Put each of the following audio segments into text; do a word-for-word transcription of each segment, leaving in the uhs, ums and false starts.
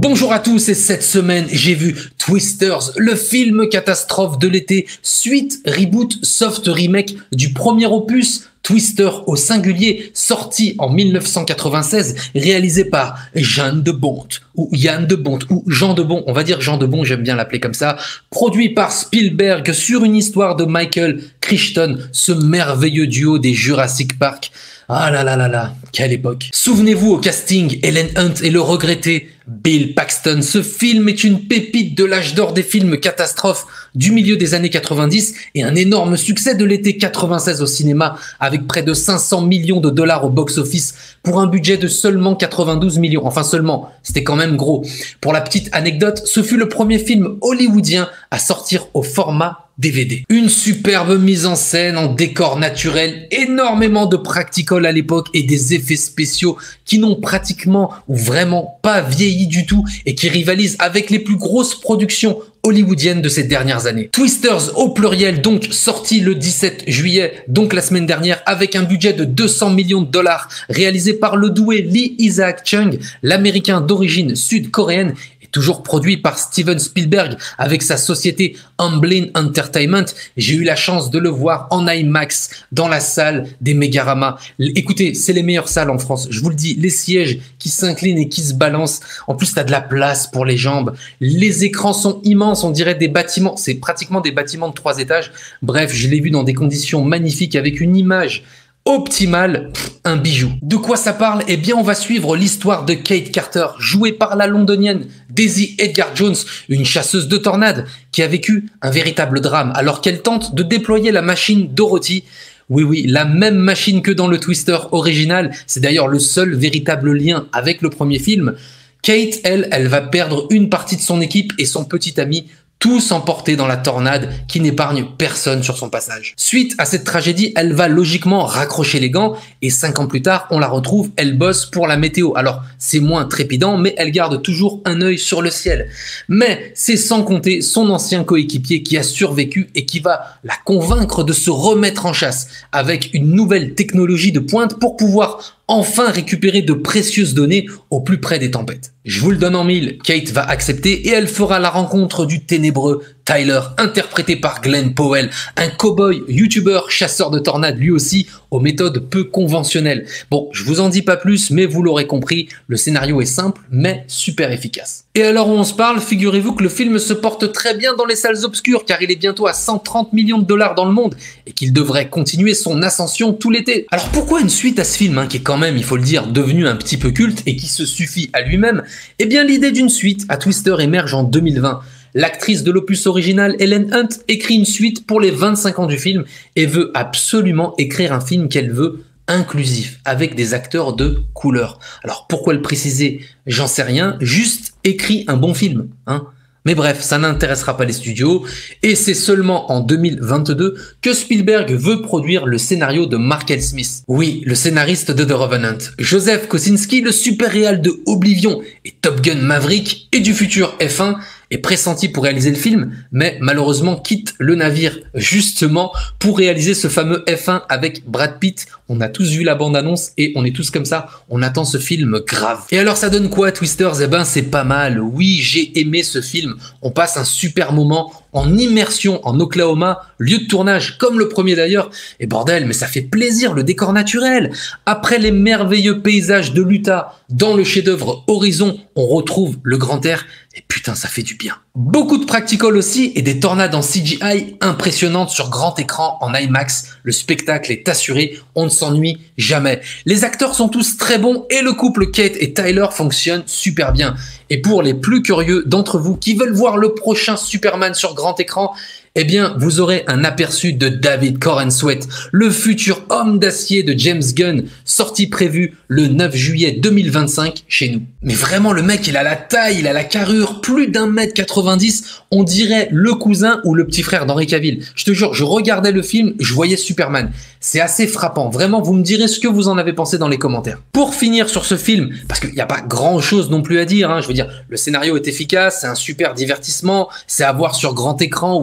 Bonjour à tous, et cette semaine, j'ai vu Twisters, le film catastrophe de l'été, suite, reboot, soft remake du premier opus, Twister au singulier, sorti en mille neuf cent quatre-vingt-seize, réalisé par Jeanne de Bont, ou Yann de Bont, ou Jean de Bon, on va dire Jean de Bon, j'aime bien l'appeler comme ça, produit par Spielberg sur une histoire de Michael Crichton, ce merveilleux duo des Jurassic Park. Ah là là là là, quelle époque. Souvenez-vous au casting, Helen Hunt et le regretté Bill Paxton. Ce film est une pépite de l'âge d'or des films catastrophes du milieu des années quatre-vingt-dix et un énorme succès de l'été quatre-vingt-seize au cinéma avec près de cinq cents millions de dollars au box-office pour un budget de seulement quatre-vingt-douze millions. Enfin seulement, c'était quand même gros. Pour la petite anecdote, ce fut le premier film hollywoodien à sortir au format D V D. Une superbe mise en scène en décor naturel, énormément de practical à l'époque et des effets spéciaux qui n'ont pratiquement ou vraiment pas vieilli du tout et qui rivalisent avec les plus grosses productions hollywoodiennes de ces dernières années. Twisters au pluriel, donc sorti le dix-sept juillet, donc la semaine dernière, avec un budget de deux cents millions de dollars, réalisé par le doué Lee Isaac Chung, l'américain d'origine sud-coréenne, toujours produit par Steven Spielberg avec sa société Amblin Entertainment. J'ai eu la chance de le voir en IMAX dans la salle des Megarama. Écoutez, c'est les meilleures salles en France. Je vous le dis, les sièges qui s'inclinent et qui se balancent. En plus, tu as de la place pour les jambes. Les écrans sont immenses, on dirait des bâtiments. C'est pratiquement des bâtiments de trois étages. Bref, je l'ai vu dans des conditions magnifiques avec une image optimal, un bijou. De quoi ça parle? Eh bien, on va suivre l'histoire de Kate Carter, jouée par la londonienne Daisy Edgar Jones, une chasseuse de tornades qui a vécu un véritable drame alors qu'elle tente de déployer la machine Dorothy. Oui, oui, la même machine que dans le Twister original. C'est d'ailleurs le seul véritable lien avec le premier film. Kate, elle, elle va perdre une partie de son équipe et son petit ami, tous emportés dans la tornade qui n'épargne personne sur son passage. Suite à cette tragédie, elle va logiquement raccrocher les gants et cinq ans plus tard, on la retrouve, elle bosse pour la météo. Alors, c'est moins trépidant, mais elle garde toujours un œil sur le ciel. Mais c'est sans compter son ancien coéquipier qui a survécu et qui va la convaincre de se remettre en chasse avec une nouvelle technologie de pointe pour pouvoir enfin récupérer de précieuses données au plus près des tempêtes. Je vous le donne en mille, Kate va accepter et elle fera la rencontre du ténébreux Tyler, interprété par Glenn Powell, un cow-boy, youtubeur, chasseur de tornades lui aussi, aux méthodes peu conventionnelles. Bon, je vous en dis pas plus, mais vous l'aurez compris, le scénario est simple, mais super efficace. Et alors où on se parle, figurez-vous que le film se porte très bien dans les salles obscures, car il est bientôt à cent trente millions de dollars dans le monde, et qu'il devrait continuer son ascension tout l'été. Alors pourquoi une suite à ce film, hein, qui est quand même, il faut le dire, devenu un petit peu culte, et qui se suffit à lui-même? Eh bien l'idée d'une suite à Twister émerge en deux mille vingt. L'actrice de l'opus original, Helen Hunt, écrit une suite pour les vingt-cinq ans du film et veut absolument écrire un film qu'elle veut inclusif, avec des acteurs de couleur. Alors pourquoi le préciser? J'en sais rien, juste écrit un bon film, hein. Mais bref, ça n'intéressera pas les studios, et c'est seulement en deux mille vingt-deux que Spielberg veut produire le scénario de Mark L. Smith. Oui, le scénariste de The Revenant. Joseph Kosinski, le super réal de Oblivion et Top Gun Maverick et du futur F un, est pressenti pour réaliser le film, mais malheureusement quitte le navire justement pour réaliser ce fameux F un avec Brad Pitt. On a tous vu la bande-annonce et on est tous comme ça, on attend ce film grave. Et alors ça donne quoi Twisters? Eh ben c'est pas mal, oui j'ai aimé ce film, on passe un super moment en immersion en Oklahoma, lieu de tournage comme le premier d'ailleurs, et bordel mais ça fait plaisir le décor naturel. Après les merveilleux paysages de l'Utah, dans le chef-d'œuvre Horizon, on retrouve le grand air, et putain ça fait du bien. Beaucoup de practical aussi et des tornades en C G I impressionnantes sur grand écran en IMAX. Le spectacle est assuré, on ne s'ennuie jamais. Les acteurs sont tous très bons et le couple Kate et Tyler fonctionne super bien. Et pour les plus curieux d'entre vous qui veulent voir le prochain Superman sur grand écran, eh bien, vous aurez un aperçu de David Corenswet, le futur homme d'acier de James Gunn, sorti prévu le neuf juillet deux mille vingt-cinq chez nous. Mais vraiment, le mec, il a la taille, il a la carrure, plus d'un mètre quatre-vingt-dix, on dirait le cousin ou le petit frère d'Henry Cavill. Je te jure, je regardais le film, je voyais Superman. C'est assez frappant. Vraiment, vous me direz ce que vous en avez pensé dans les commentaires. Pour finir sur ce film, parce qu'il n'y a pas grand chose non plus à dire, hein, je veux dire, le scénario est efficace, c'est un super divertissement, c'est à voir sur grand écran ou en quatre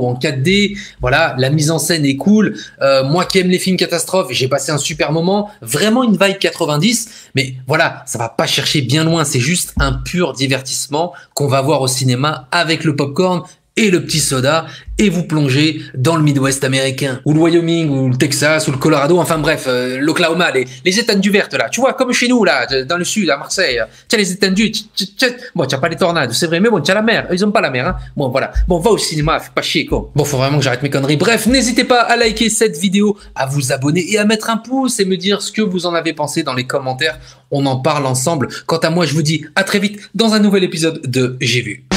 quatre D, voilà, la mise en scène est cool. Euh, moi qui aime les films catastrophes, j'ai passé un super moment, vraiment une vibe quatre-vingt-dix, mais voilà, ça va pas chercher bien loin, c'est juste un pur divertissement qu'on va voir au cinéma avec le popcorn et le petit soda, et vous plongez dans le Midwest américain, ou le Wyoming, ou le Texas, ou le Colorado, enfin bref, euh, l'Oklahoma, les, les étendues vertes là, tu vois, comme chez nous là, dans le sud, à Marseille, tu as les étendues, bon, tu n'as pas les tornades, c'est vrai, mais bon, tu as la mer, ils ont pas la mer, hein. Bon, voilà, bon, va au cinéma, fais pas chier, quoi. Bon, faut vraiment que j'arrête mes conneries. Bref, n'hésitez pas à liker cette vidéo, à vous abonner et à mettre un pouce et me dire ce que vous en avez pensé dans les commentaires. On en parle ensemble. Quant à moi, je vous dis à très vite dans un nouvel épisode de J'ai vu.